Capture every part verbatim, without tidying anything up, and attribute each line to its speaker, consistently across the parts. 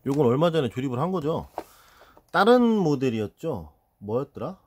Speaker 1: 요건 얼마 전에 조립을 한 거죠. 다른 모델이었죠. 뭐였더라?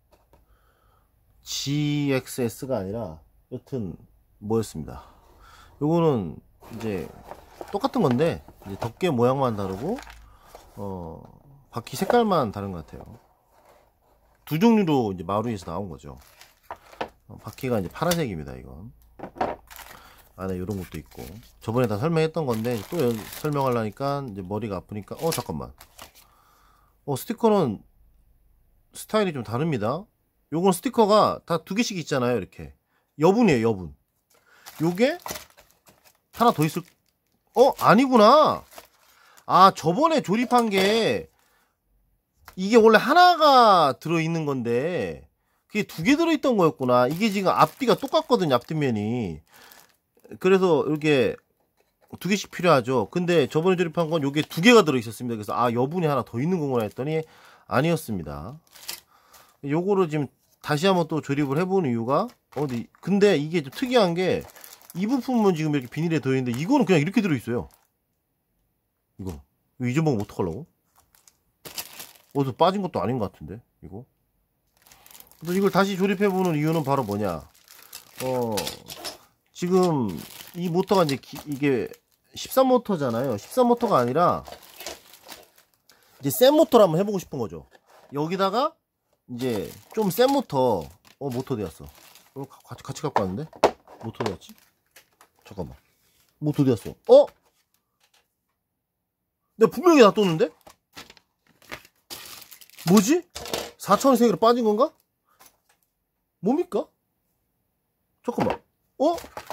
Speaker 1: 지엑스에스가 아니라 여튼 뭐였습니다. 요거는 이제 똑같은 건데 이제 덮개 모양만 다르고 어 바퀴 색깔만 다른 것 같아요. 두 종류로 이제 마루에서 나온 거죠. 어, 바퀴가 이제 파란색입니다. 이건 안에 이런 것도 있고, 저번에 다 설명했던 건데 또 여, 설명하려니까 이제 머리가 아프니까 어 잠깐만, 어 스티커는 스타일이 좀 다릅니다. 요건 스티커가 다 두 개씩 있잖아요. 이렇게 여분이에요. 여분. 요게 하나 더 있을, 어 아니구나. 아, 저번에 조립한 게 이게 원래 하나가 들어있는 건데 그게 두 개 들어있던 거였구나. 이게 지금 앞뒤가 똑같거든요. 앞뒷면이. 그래서 이렇게 두 개씩 필요하죠. 근데 저번에 조립한 건 요게 두 개가 들어있었습니다. 그래서 아, 여분이 하나 더 있는 거구나 했더니 아니었습니다. 요거를 지금 다시 한번 또 조립을 해보는 이유가 어디, 근데 이게 좀 특이한 게 이 부품은 지금 이렇게 비닐에 들어있는데 이거는 그냥 이렇게 들어있어요. 이거 이거 잊어먹으면 어떡하려고? 어디서 빠진 것도 아닌 것 같은데 이거. 그래서 이걸 다시 조립해보는 이유는 바로 뭐냐, 어 지금 이 모터가 이제 기, 이게 십삼 모터잖아요. 십삼 모터가 아니라 이제 센 모터를 한번 해보고 싶은 거죠. 여기다가 이제 좀 센 모터, 어 모터 되었어. 어, 같이 같이 갖고 왔는데 모터 되었지? 잠깐만, 모터 되었어. 어? 내가 분명히 놔뒀는데? 뭐지? 사차원이 세 개로 빠진 건가? 뭡니까? 잠깐만. 어?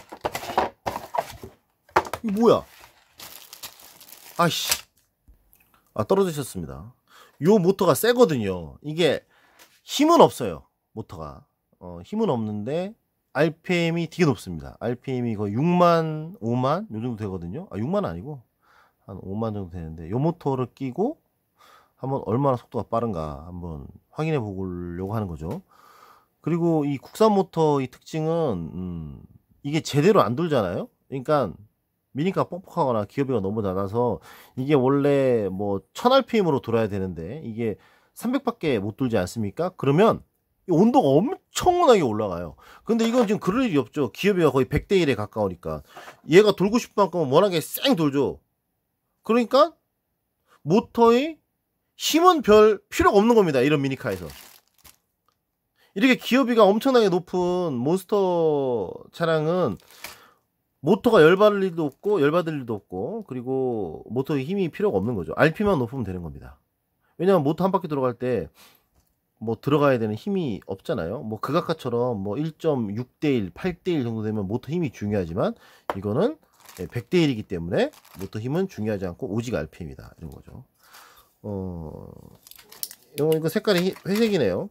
Speaker 1: 이거 뭐야? 아이씨. 아, 떨어지셨습니다. 요 모터가 세거든요. 이게 힘은 없어요. 모터가. 어, 힘은 없는데 알피엠이 되게 높습니다. 알피엠이 거의 육만, 오만 요 정도 되거든요. 아, 육만 아니고 한 오만 정도 되는데 요 모터를 끼고 한번 얼마나 속도가 빠른가 한번 확인해 보려고 하는 거죠. 그리고 이 국산 모터 이 특징은 음, 이게 제대로 안 돌잖아요. 그러니까 미니가 뻑뻑하거나 기어비가 너무 낮아서 이게 원래 뭐 천 알피엠으로 돌아야 되는데 이게 삼백밖에 못 돌지 않습니까? 그러면 온도가 엄청나게 올라가요. 근데 이건 지금 그럴 일이 없죠. 기어비가 거의 백 대 일에 가까우니까 얘가 돌고 싶은 만큼 워낙에 쌩 돌죠. 그러니까 모터의 힘은 별 필요가 없는 겁니다. 이런 미니카에서. 이렇게 기어비가 엄청나게 높은 몬스터 차량은 모터가 열받을 일도 없고 열받을 일도 없고, 그리고 모터의 힘이 필요가 없는 거죠. 알피만 높으면 되는 겁니다. 왜냐면 모터 한 바퀴 들어갈 때 뭐 들어가야 되는 힘이 없잖아요. 뭐 극악화처럼 뭐 일 점 육 대 일, 팔 대 일 정도 되면 모터 힘이 중요하지만 이거는 백 대 일이기 때문에 모터 힘은 중요하지 않고 오직 알피엠이다 이런 거죠. 어, 이거, 이거 색깔이 회색이네요.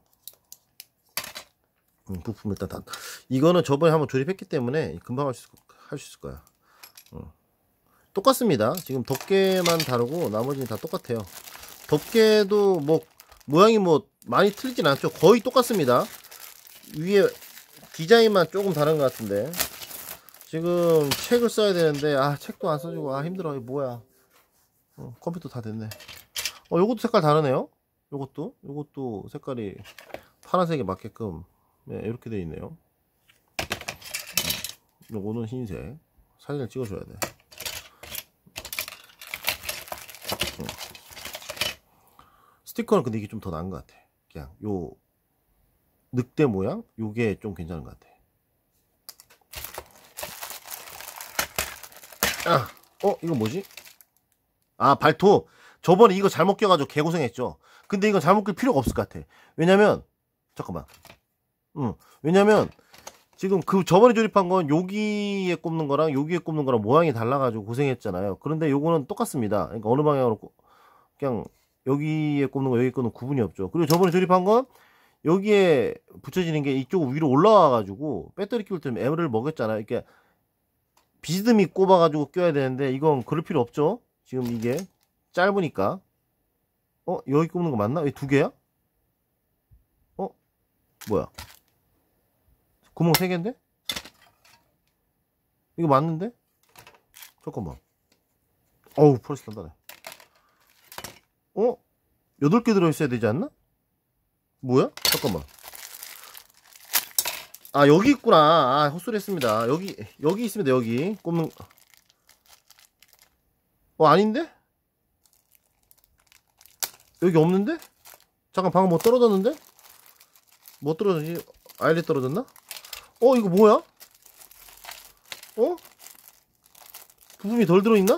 Speaker 1: 음, 부품 일단 다, 이거는 저번에 한번 조립했기 때문에 금방 할 수 할 수 있을 거야. 어. 똑같습니다. 지금 덮개만 다르고 나머지는 다 똑같아요. 덮개도 뭐 모양이 뭐 많이 틀리진 않죠. 거의 똑같습니다. 위에 디자인만 조금 다른 것 같은데 지금 책을 써야 되는데 아, 책도 안 써주고 아, 힘들어. 이거 뭐야. 어, 컴퓨터 다 됐네. 어, 요것도 색깔 다르네요. 요것도 요것도 색깔이 파란색에 맞게끔 네, 이렇게 되어 있네요. 요거는 흰색. 사진을 찍어줘야 돼. 어. 스티커는 근데 이게 좀 더 나은 것 같아. 그냥 요 늑대 모양 요게 좀 괜찮은 것 같아. 아, 어 이거 뭐지? 아, 발톱. 저번에 이거 잘못 껴가지고 개고생했죠. 근데 이건 잘못 낄 필요가 없을 것 같아. 왜냐면 잠깐만. 응. 왜냐면 지금 그 저번에 조립한 건 여기에 꼽는 거랑 여기에 꼽는 거랑 모양이 달라가지고 고생했잖아요. 그런데 요거는 똑같습니다. 그러니까 어느 방향으로 꼽, 그냥 여기에 꼽는 거 여기에 꼽는 구분이 없죠. 그리고 저번에 조립한 건 여기에 붙여지는 게 이쪽 위로 올라와가지고 배터리 끼울 때는 M을 먹였잖아요. 이렇게 비스듬히 꼽아가지고 껴야 되는데 이건 그럴 필요 없죠. 지금 이게 짧으니까. 어? 여기 꼽는 거 맞나? 여기 두 개야? 어? 뭐야? 구멍 세 개인데? 이거 맞는데? 잠깐만. 어우, 펄스 단단해. 어? 여덟 개 들어있어야 되지 않나? 뭐야? 잠깐만. 아, 여기 있구나. 아, 헛소리 했습니다. 여기, 여기 있습니다, 여기. 꼽는. 어, 아닌데? 여기 없는데? 잠깐, 방금 뭐 떨어졌는데? 뭐 떨어졌지? 아일렛 떨어졌나? 어, 이거 뭐야? 어? 부품이 덜 들어있나?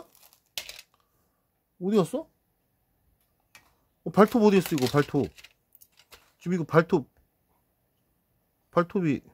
Speaker 1: 어디 갔어? 어, 발톱 어디 있어, 이거, 발톱. 지금 이거 발톱. 발톱이.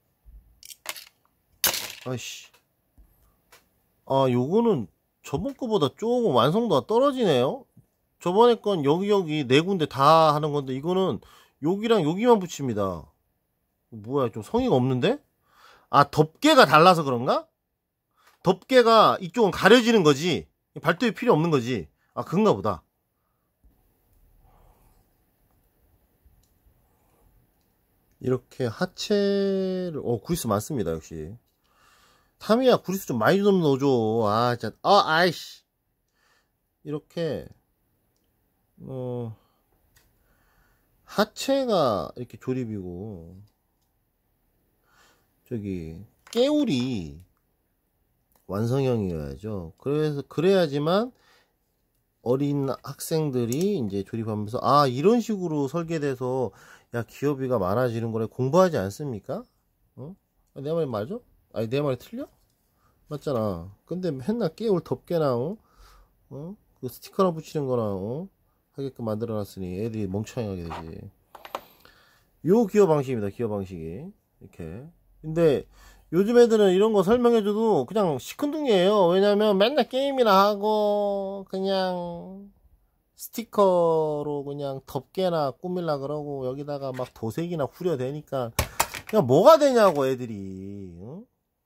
Speaker 1: 아이씨. 아, 요거는 저번 거보다 조금 완성도가 떨어지네요. 저번에 건 여기 여기 네 군데 다 하는 건데 이거는 여기랑 여기만 붙입니다. 뭐야, 좀 성의가 없는데? 아, 덮개가 달라서 그런가? 덮개가 이쪽은 가려지는 거지 발톱이 필요 없는 거지. 아, 그런가 보다. 이렇게 하체를, 어, 구리스 많습니다, 역시. 타미야, 구리스 좀 많이 좀 넣어줘. 아, 진짜, 아, 아이씨. 이렇게, 어, 하체가 이렇게 조립이고, 저기, 깨울이 완성형이어야죠. 그래서, 그래야지만 어린 학생들이 이제 조립하면서, 아, 이런 식으로 설계돼서, 야, 기어비가 많아지는 거래 공부하지 않습니까? 어? 아, 내 말이 맞아? 아니, 내 말이 틀려? 맞잖아. 근데 맨날 깨울 덮개나, 어? 어? 그 스티커나 붙이는 거나, 어? 하게끔 만들어 놨으니 애들이 멍청하게 되지. 요 기어 방식입니다, 기어 방식이. 이렇게. 근데 요즘 애들은 이런 거 설명해줘도 그냥 시큰둥이에요. 왜냐면 맨날 게임이나 하고, 그냥, 스티커로 그냥 덮개나 꾸밀라 그러고 여기다가 막 도색이나 후려대니까 그냥 뭐가 되냐고 애들이. 응?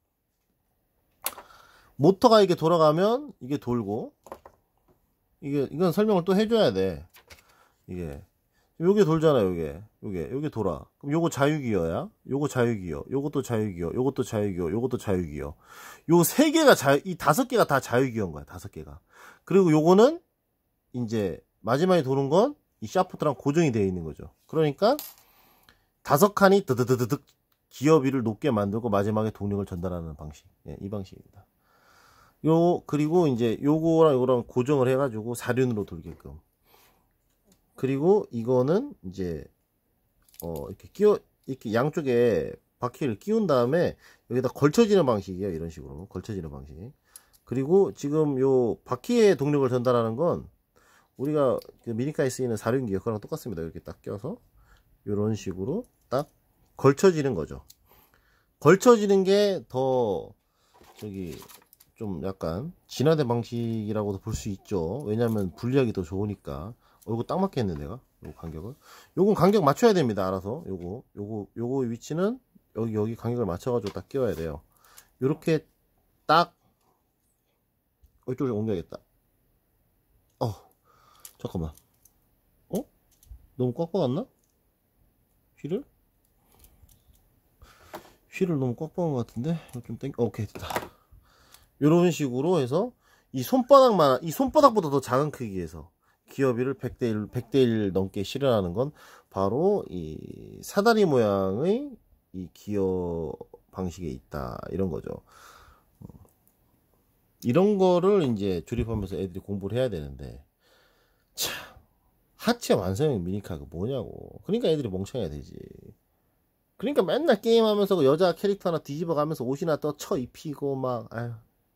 Speaker 1: 모터가 이게 돌아가면 이게 돌고, 이게 이건 설명을 또 해줘야 돼. 이게 요게 돌잖아. 요게 요게 요게 돌아. 그럼 요거 자유기어야. 요거 자유기어. 요것도 자유기어. 요것도 자유기어. 요것도 자유기어. 요 세 개가 자유, 이 다섯 개가 다 자유기어인 거야. 다섯 개가. 그리고 요거는 이제 마지막에 도는 건 이 샤프트랑 고정이 되어 있는 거죠. 그러니까 다섯 칸이 드드드드득 기어비를 높게 만들고 마지막에 동력을 전달하는 방식. 예, 이 방식입니다. 요, 그리고 이제 요거랑 요거랑 고정을 해가지고 사륜으로 돌게끔. 그리고 이거는 이제 어 이렇게 끼워, 이렇게 양쪽에 바퀴를 끼운 다음에 여기다 걸쳐지는 방식이에요. 이런 식으로 걸쳐지는 방식. 그리고 지금 요 바퀴의 동력을 전달하는 건 우리가 그 미니카에 쓰이는 사륜기어 그거랑 똑같습니다. 이렇게 딱 껴서 이런 식으로 딱 걸쳐지는 거죠. 걸쳐지는 게 더 저기 좀 약간 진화된 방식이라고도 볼 수 있죠. 왜냐면 분리하기 더 좋으니까. 어, 이거 딱 맞겠네, 내가. 요 간격을. 요건 간격 맞춰야 됩니다. 알아서. 요거, 요거, 요거 위치는 여기, 여기 간격을 맞춰가지고 딱 끼워야 돼요. 요렇게 딱, 어, 이쪽으로 옮겨야겠다. 어, 잠깐만. 어? 너무 꽉 박았나? 휠을? 휠을 너무 꽉 박은 것 같은데? 좀 땡, 오케이, 됐다. 요런 식으로 해서, 이 손바닥만, 이 손바닥보다 더 작은 크기에서 기어비를 백 대 일, 백 대 일 넘게 실현하는 건 바로 이 사다리 모양의 이 기어 방식에 있다. 이런 거죠. 이런 거를 이제 조립하면서 애들이 공부를 해야 되는데, 참, 하체 완성형 미니카가 뭐냐고. 그러니까 애들이 멍청해야 되지. 그러니까 맨날 게임하면서 그 여자 캐릭터 하나 뒤집어 가면서 옷이나 또 쳐 입히고 막, 아휴.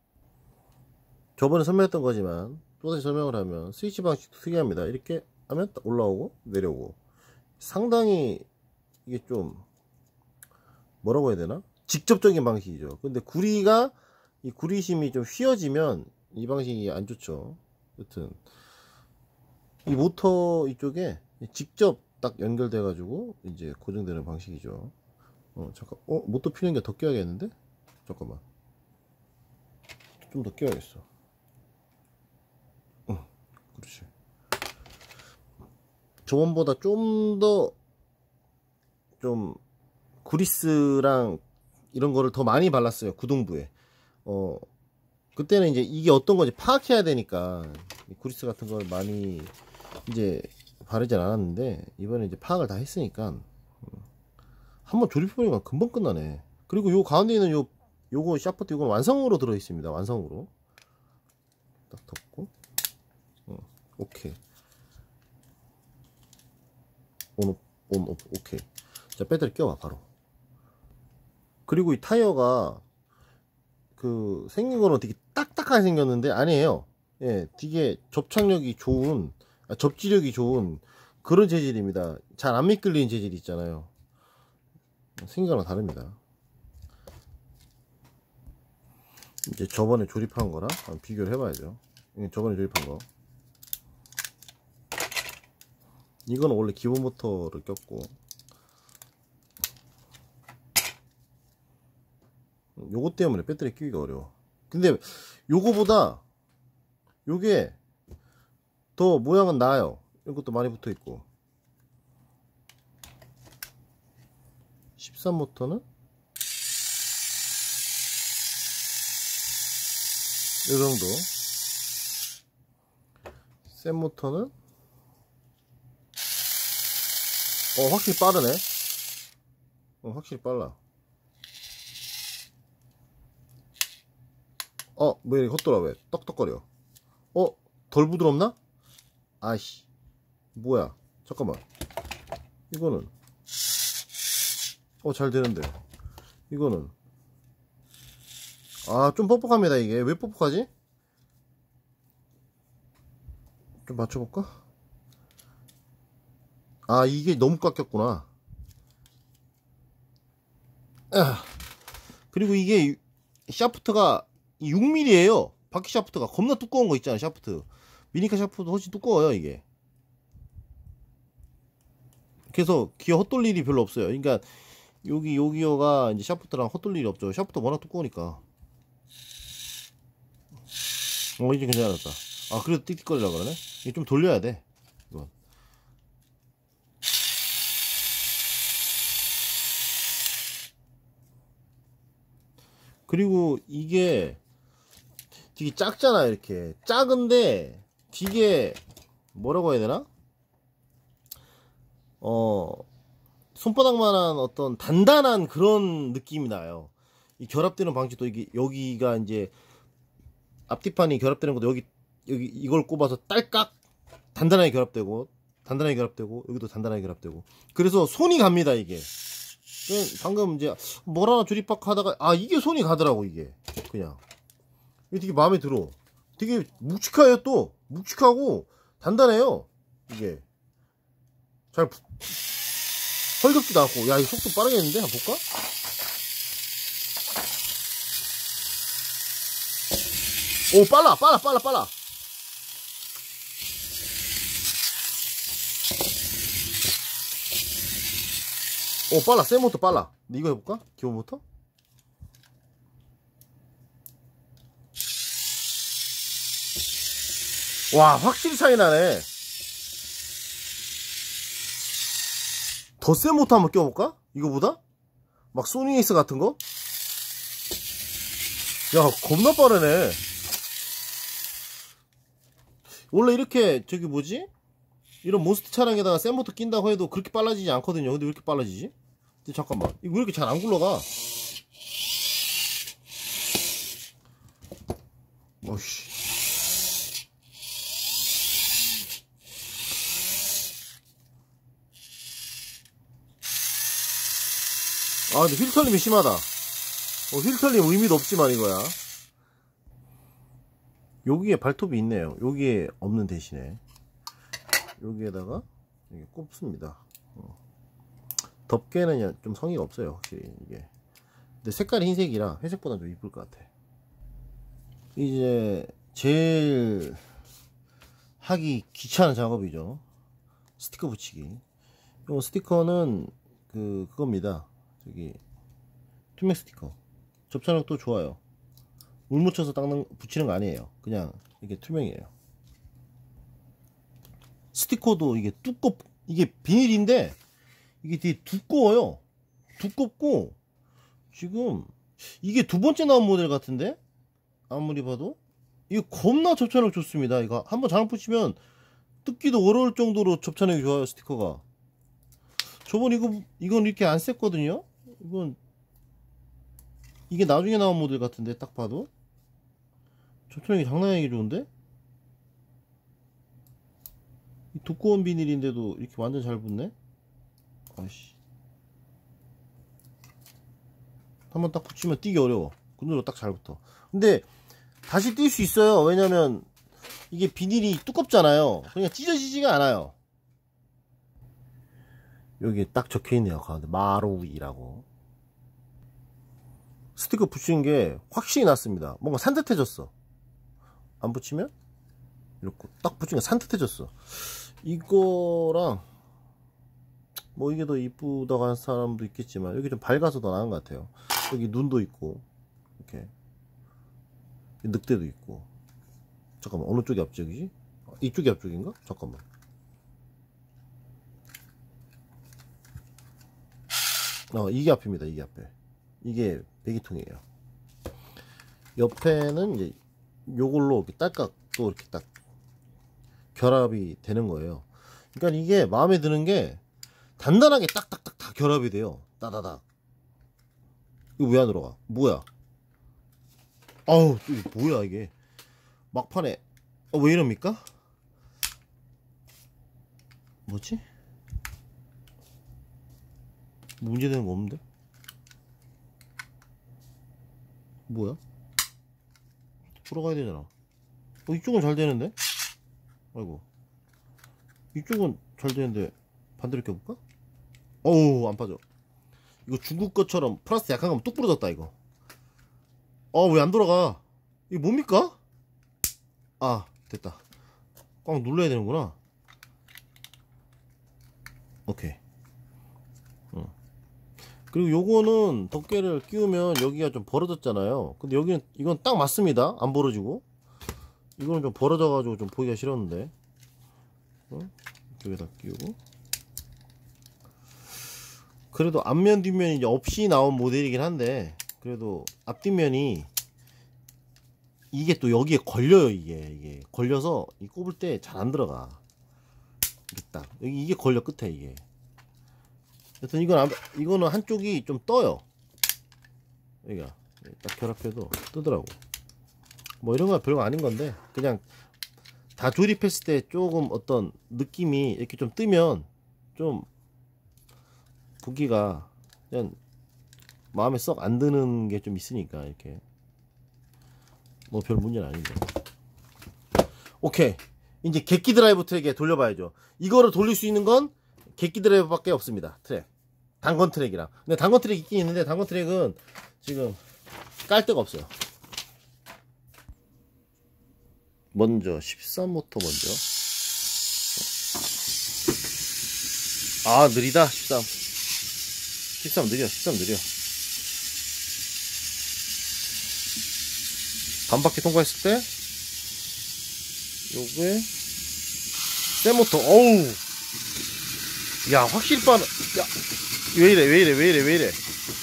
Speaker 1: 저번에 설명했던 거지만 또다시 설명을 하면 스위치 방식도 특이합니다. 이렇게 하면 올라오고 내려오고, 상당히 이게 좀 뭐라고 해야 되나? 직접적인 방식이죠. 근데 구리가, 이 구리심이 좀 휘어지면 이 방식이 안 좋죠. 여튼 이 모터 이쪽에 직접 딱 연결돼 가지고 이제 고정되는 방식이죠. 어 잠깐, 어 모터 피는 게 더 끼워야겠는데? 잠깐만, 좀 더 끼워야겠어. 어, 그렇지. 저번보다 좀 더 좀 구리스랑 이런 거를 더 많이 발랐어요. 구동부에. 어 그때는 이제 이게 어떤 건지 파악해야 되니까 구리스 같은 걸 많이 이제 바르진 않았는데 이번에 이제 파악을 다 했으니까 한번 조립해보니까 금방 끝나네. 그리고 요 가운데 있는 요 요거 샤프트 요건 완성으로 들어 있습니다. 완성으로 딱 덮고 어, 오케이 온, 온, 오프, 오케이. 자, 배터리 껴봐 바로. 그리고 이 타이어가 그 생긴 거는 되게 딱딱하게 생겼는데 아니에요. 예, 되게 접착력이 좋은, 아, 접지력이 좋은 그런 재질입니다. 잘 안 미끌리는 재질 있잖아요. 생긴 거랑 다릅니다. 이제 저번에 조립한 거랑 비교를 해봐야죠. 저번에 조립한 거. 이건 원래 기본 모터를 꼈고, 요거 때문에 배터리 끼기가 어려워. 근데 요거보다 요게 더 모양은 나아요. 이것도 많이 붙어 있고. 십삼 모터는 요 정도. 센 모터는 어 확실히 빠르네. 어 확실히 빨라. 어 왜 이렇게 헛돌아. 왜 떡떡거려. 어 덜 부드럽나? 아이씨 뭐야 잠깐만. 이거는 어 잘 되는데 이거는 아 좀 뻑뻑합니다. 이게 왜 뻑뻑하지? 좀 맞춰볼까? 아 이게 너무 깎였구나. 아, 그리고 이게 샤프트가 육 밀리미터예요 바퀴 샤프트가. 겁나 두꺼운 거 있잖아. 샤프트 미니카 샤프트 훨씬 두꺼워요 이게. 그래서 기어 헛돌 일이 별로 없어요. 그러니까 여기 요 기어가 이제 샤프트랑 헛돌 일이 없죠. 샤프트 워낙 두꺼우니까. 어 이제 괜찮았다. 아 그래도 띡띡거리려고 그러네. 이게 좀 돌려야 돼 이건. 그리고 이게 되게 작잖아. 이렇게 작은데 되게 뭐라고 해야 되나? 어 손바닥만한 어떤 단단한 그런 느낌이 나요. 이 결합되는 방식도 이게 여기가 이제 앞뒤판이 결합되는 것도 여기 여기 이걸 꼽아서 딸깍 단단하게 결합되고 단단하게 결합되고 여기도 단단하게 결합되고 그래서 손이 갑니다. 이게 방금 이제 뭘 하나 조립박 하다가 아 이게 손이 가더라고. 이게 그냥 이게 되게 마음에 들어. 되게 묵직해요. 또 묵직하고 단단해요. 이게 잘 헐겁지도 않고. 야 이 속도 빠르겠는데? 한번 볼까? 오 빨라 빨라 빨라 빨라. 오 빨라. 센 모터 빨라. 근데 이거 해볼까? 기본 모터? 와 확실히 차이 나네. 더 센 모터 한번 껴볼까? 이거보다? 막 소니에이스 같은 거? 야 겁나 빠르네. 원래 이렇게 저기 뭐지? 이런 몬스터 차량에다가 센 모터 낀다고 해도 그렇게 빨라지지 않거든요. 근데 왜 이렇게 빨라지지? 근데 잠깐만 이거 왜 이렇게 잘 안 굴러가? 어씨 아 근데 휠털림이 심하다. 어, 휠털림 의미도 없지만 이거야. 여기에 발톱이 있네요. 여기에 없는 대신에 여기에다가 이게 꼽습니다. 어. 덮개는 좀 성의가 없어요 확실히 이게. 근데 색깔이 흰색이라 회색보다 좀 이쁠 것 같아. 이제 제일 하기 귀찮은 작업이죠. 스티커 붙이기. 이 스티커는 그 그겁니다. 저기 투명 스티커. 접착력도 좋아요. 물 묻혀서 닦는 붙이는 거 아니에요. 그냥 이게 투명이에요. 스티커도 이게 두껍 이게 비닐인데 이게 되게 두꺼워요. 두껍고 지금 이게 두 번째 나온 모델 같은데 아무리 봐도 이거 겁나 접착력 좋습니다. 이거 한번 잘못 붙이면 뜯기도 어려울 정도로 접착력이 좋아요, 스티커가. 저번 이거 이건 이렇게 안 셌거든요. 이건 이게 나중에 나온 모델 같은데, 딱 봐도 접착력이 장난 아니게 좋은데. 이 두꺼운 비닐인데도 이렇게 완전 잘 붙네. 아씨, 한번 딱 붙이면 띄기 어려워. 그대로 딱 잘 붙어. 근데 다시 뛸 수 있어요. 왜냐면 이게 비닐이 두껍잖아요. 그냥 찢어지지가 않아요. 여기 딱 적혀있네요, 가운데 마루이라고. 스티커 붙이는 게 확실히 낫습니다. 뭔가 산뜻해졌어. 안 붙이면 이렇게 딱 붙이니까 산뜻해졌어. 이거랑 뭐 이게 더 이쁘다고 하는 사람도 있겠지만, 여기 좀 밝아서 더 나은 것 같아요. 여기 눈도 있고, 이렇게 늑대도 있고. 잠깐만, 어느 쪽이 앞쪽이지? 이쪽이 앞쪽인가? 잠깐만. 어, 이게 앞입니다. 이게 앞에. 이게 배기통이에요. 옆에는 이제 요걸로 이렇게 딸깍 또 이렇게 딱 결합이 되는 거예요. 그러니까 이게 마음에 드는 게 단단하게 딱딱딱 다 결합이 돼요. 따다닥. 이거 왜 안 들어가? 뭐야? 아우, 이게 뭐야 이게? 막판에 어, 왜 이럽니까? 뭐지? 문제되는 거 없는데? 뭐야? 돌아가야 되잖아. 어, 이쪽은 잘 되는데? 아이고, 이쪽은 잘 되는데 반대로 껴볼까? 어우, 안 빠져. 이거 중국 것처럼 플라스틱 약한 거면 뚝 부러졌다 이거. 어, 왜 안 돌아가? 이게 뭡니까? 아, 됐다. 꽉 눌러야 되는구나. 오케이. 응. 그리고 요거는 덮개를 끼우면 여기가 좀 벌어졌잖아요. 근데 여기는 이건 딱 맞습니다. 안 벌어지고. 이거는 좀 벌어져 가지고 좀 보기가 싫었는데. 응? 이쪽에다 끼우고. 그래도 앞면 뒷면이 이제 없이 나온 모델이긴 한데, 그래도 앞뒷면이 이게 또 여기에 걸려요. 이게 이게 걸려서 이 꼽을 때 잘 안 들어가. 이게 딱 여기 이게 걸려, 끝에 이게. 여튼 이건 안, 이거는 한쪽이 좀 떠요. 여기가 딱 결합해도 뜨더라고. 뭐 이런 건 별거 아닌 건데, 그냥 다 조립했을 때 조금 어떤 느낌이 이렇게 좀 뜨면 좀 보기가 그냥 마음에 썩 안 드는 게 좀 있으니까, 이렇게 뭐 별 문제는 아닌데. 오케이, 이제 객기 드라이브 트랙에 돌려봐야죠. 이거를 돌릴 수 있는 건 객기 드라이브 밖에 없습니다. 트랙, 단건 트랙이랑. 근데 단건 트랙 있긴 있는데, 단건 트랙은 지금 깔 데가 없어요. 먼저 십삼 모터 먼저. 아, 느리다. 십삼 십삼 느려. 십삼 느려. 반바퀴 통과했을 때 요게 새 모터. 어우, 야, 확실히 빠르. 야, 왜이래 왜이래 왜이래 왜이래.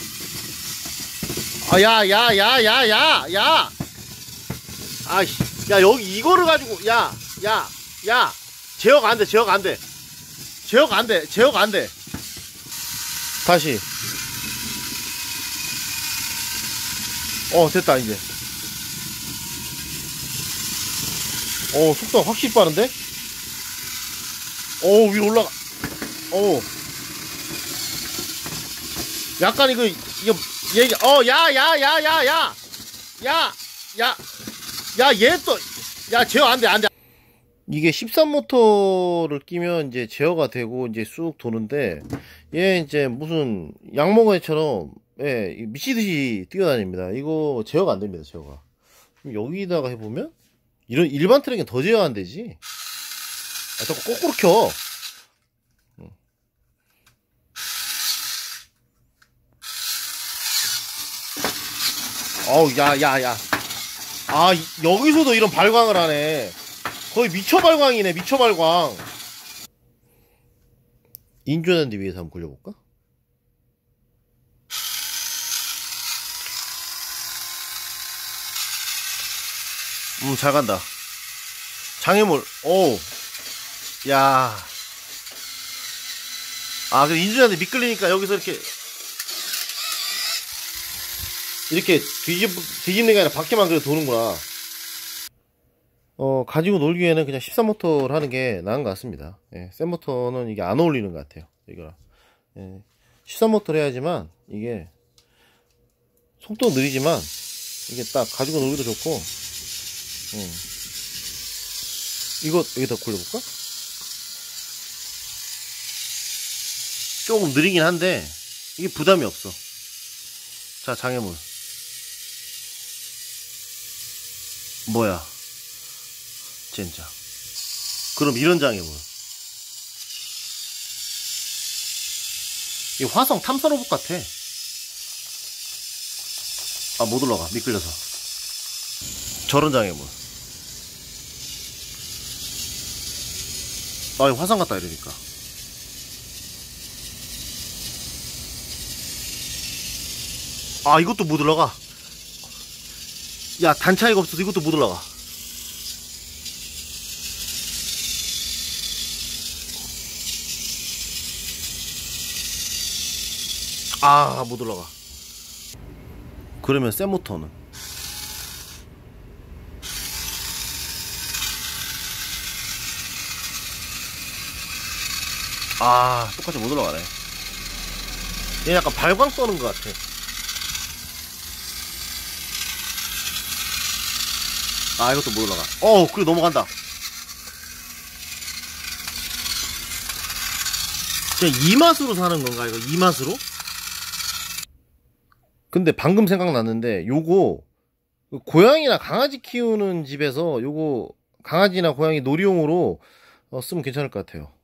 Speaker 1: 아, 야, 야, 야, 야, 야, 야. 아이씨, 야, 여기 이거를 가지고, 야, 야, 야, 제어가 안 돼, 제어가 안 돼, 제어가 안 돼, 제어가 안 돼. 다시. 어, 됐다, 이제. 어, 속도가 확실히 빠른데? 어, 위로 올라가. 어. 약간 이거, 이거, 얘기, 어, 야, 야, 야, 야, 야. 야, 야. 야, 얘 또, 야, 제어 안 돼, 안 돼. 이게 십삼 모터를 끼면 이제 제어가 되고 이제 쑥 도는데, 얘 이제 무슨 양모가이처럼, 예, 미치듯이 뛰어다닙니다. 이거 제어가 안 됩니다, 제어가. 여기다가 해보면, 이런 일반 트랙은 더 제어 안 되지. 아, 자꾸 거꾸로 켜. 어우, 야, 야, 야. 아, 여기서도 이런 발광을 하네. 거의 미쳐 발광이네, 미쳐 발광. 인조잔디 위에서 한번 굴려볼까? 음, 잘 간다. 장애물, 오. 야. 아, 그 인준이한테 미끌리니까 여기서 이렇게 이렇게 뒤집, 뒤집는 게 아니라 밖에만 그래 도는구나. 어, 가지고 놀기에는 그냥 십삼 모터를 하는 게 나은 것 같습니다. 예, 센 모터는 이게 안 어울리는 것 같아요. 이거랑. 예, 십삼 모터를 해야지만 이게 속도 느리지만 이게 딱 가지고 놀기도 좋고. 음. 이거 여기다 굴려볼까? 조금 느리긴 한데 이게 부담이 없어. 자, 장애물 뭐야 진짜. 그럼 이런 장애물, 이 화성 탐사 로봇 같아. 아, 못 올라가 미끌려서. 저런 장애물. 아, 화상 같다 이러니까. 아, 이것도 못 올라가. 야, 단차이가 없어서 이것도 못 올라가. 아, 못 올라가. 그러면 센 모터는 아, 똑같이 못 올라가네. 얘 약간 발광 떠는 것 같아. 아, 이것도 못 올라가. 어, 그래 넘어간다. 그냥 이 맛으로 사는 건가 이거? 이 맛으로? 근데 방금 생각났는데 요거 고양이나 강아지 키우는 집에서 요거 강아지나 고양이 놀이용으로 어, 쓰면 괜찮을 것 같아요.